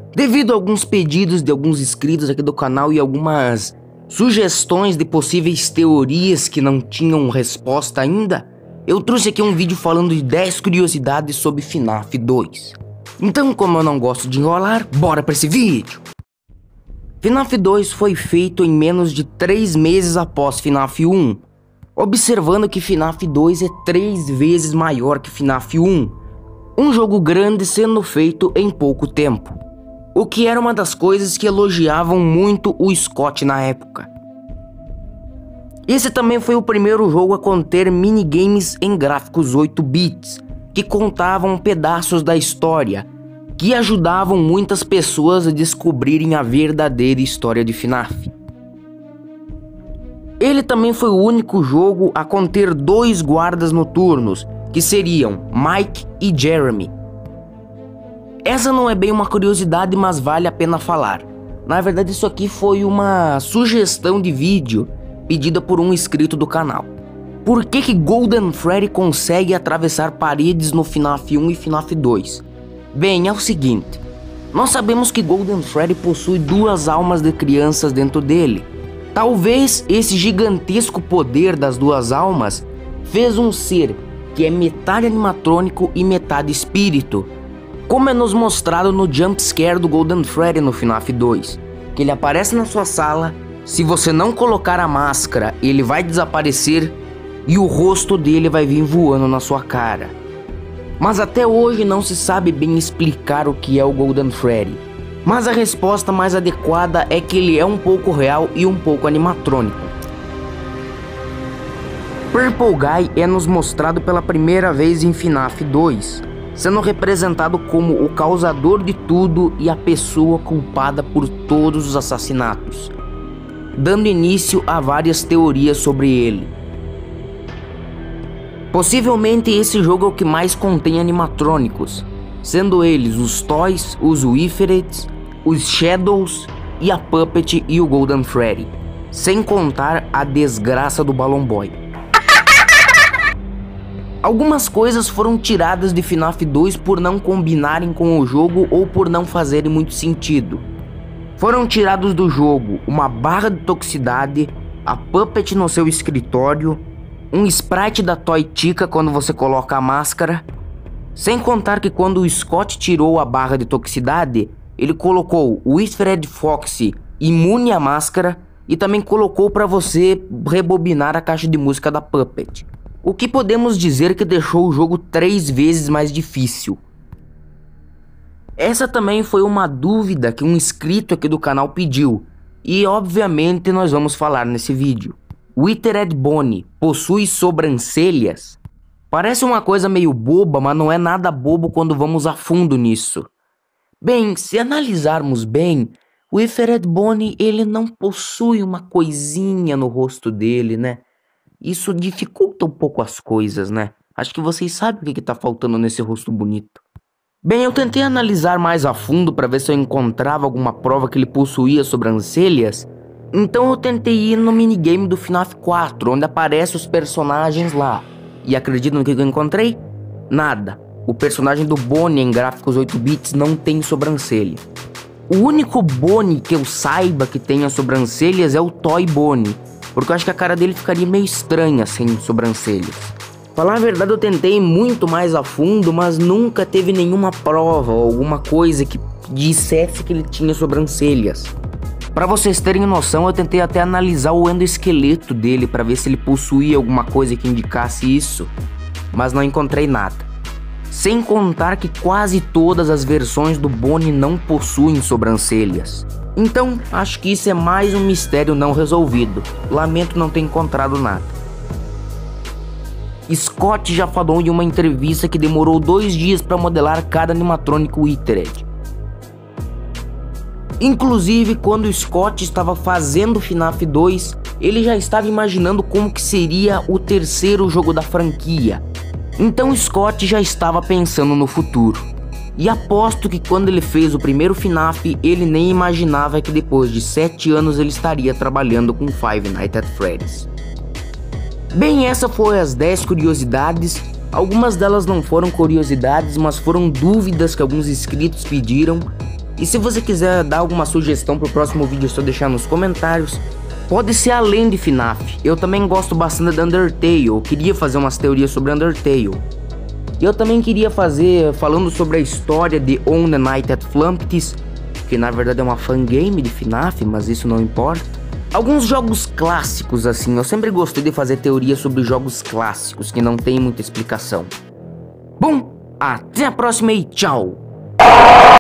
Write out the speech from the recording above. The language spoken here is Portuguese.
Devido a alguns pedidos de alguns inscritos aqui do canal e algumas sugestões de possíveis teorias que não tinham resposta ainda, eu trouxe aqui um vídeo falando de 10 curiosidades sobre FNAF 2. Então, como eu não gosto de enrolar, bora para esse vídeo! FNAF 2 foi feito em menos de 3 meses após FNAF 1, observando que FNAF 2 é 3 vezes maior que FNAF 1, um jogo grande sendo feito em pouco tempo, o que era uma das coisas que elogiavam muito o Scott na época. Esse também foi o primeiro jogo a conter minigames em gráficos 8 bits, que contavam pedaços da história, que ajudavam muitas pessoas a descobrirem a verdadeira história de FNAF. Ele também foi o único jogo a conter 2 guardas noturnos, que seriam Mike e Jeremy. Essa não é bem uma curiosidade, mas vale a pena falar. Na verdade, isso aqui foi uma sugestão de vídeo pedida por um inscrito do canal. Por que Golden Freddy consegue atravessar paredes no FNAF 1 e FNAF 2? Bem, é o seguinte, nós sabemos que Golden Freddy possui 2 almas de crianças dentro dele. Talvez esse gigantesco poder das 2 almas fez um ser que é metade animatrônico e metade espírito, como é nos mostrado no jumpscare do Golden Freddy no FNAF 2, que ele aparece na sua sala, se você não colocar a máscara, ele vai desaparecer e o rosto dele vai vir voando na sua cara. Mas até hoje não se sabe bem explicar o que é o Golden Freddy, mas a resposta mais adequada é que ele é um pouco real e um pouco animatrônico. Purple Guy é nos mostrado pela primeira vez em FNAF 2, sendo representado como o causador de tudo e a pessoa culpada por todos os assassinatos, dando início a várias teorias sobre ele. Possivelmente esse jogo é o que mais contém animatrônicos, sendo eles os Toys, os Wifreds, os Shadows e a Puppet e o Golden Freddy, sem contar a desgraça do Balloon Boy. Algumas coisas foram tiradas de FNAF 2 por não combinarem com o jogo ou por não fazerem muito sentido. Foram tirados do jogo uma barra de toxicidade, a Puppet no seu escritório, um sprite da Toy Chica quando você coloca a máscara, sem contar que quando o Scott tirou a barra de toxicidade, ele colocou o Wilfred Fox imune à máscara e também colocou para você rebobinar a caixa de música da Puppet. O que podemos dizer que deixou o jogo 3 vezes mais difícil. Essa também foi uma dúvida que um inscrito aqui do canal pediu, e obviamente nós vamos falar nesse vídeo. Withered Bonnie possui sobrancelhas? Parece uma coisa meio boba, mas não é nada bobo quando vamos a fundo nisso. Bem, se analisarmos bem, o Withered Bonnie ele não possui uma coisinha no rosto dele, né? Isso dificulta um pouco as coisas, né? Acho que vocês sabem o que tá faltando nesse rosto bonito. Bem, eu tentei analisar mais a fundo para ver se eu encontrava alguma prova que ele possuía sobrancelhas. Então eu tentei ir no minigame do FNAF 4, onde aparecem os personagens lá. E acredito no que eu encontrei? Nada. O personagem do Bonnie em gráficos 8 bits não tem sobrancelha. O único Bonnie que eu saiba que tenha sobrancelhas é o Toy Bonnie, porque eu acho que a cara dele ficaria meio estranha sem sobrancelhas. Falar a verdade, eu tentei muito mais a fundo, mas nunca teve nenhuma prova ou alguma coisa que dissesse que ele tinha sobrancelhas. Para vocês terem noção, eu tentei até analisar o endoesqueleto dele para ver se ele possuía alguma coisa que indicasse isso, mas não encontrei nada. Sem contar que quase todas as versões do Bonnie não possuem sobrancelhas. Então, acho que isso é mais um mistério não resolvido. Lamento não ter encontrado nada. Scott já falou em uma entrevista que demorou 2 dias para modelar cada animatrônico Withered. Inclusive, quando Scott estava fazendo FNAF 2, ele já estava imaginando como que seria o 3º jogo da franquia. Então Scott já estava pensando no futuro. E aposto que quando ele fez o primeiro FNAF, ele nem imaginava que depois de 7 anos ele estaria trabalhando com Five Nights at Freddy's. Bem, essa foi as 10 curiosidades. Algumas delas não foram curiosidades, mas foram dúvidas que alguns inscritos pediram. E se você quiser dar alguma sugestão pro próximo vídeo, é só deixar nos comentários. Pode ser além de FNAF. Eu também gosto bastante de Undertale. Eu queria fazer umas teorias sobre Undertale. E eu também queria fazer falando sobre a história de On the Night at Flumpty's, que na verdade é uma fangame de FNAF, mas isso não importa. Alguns jogos clássicos assim, eu sempre gostei de fazer teorias sobre jogos clássicos que não tem muita explicação. Bom, até a próxima e tchau!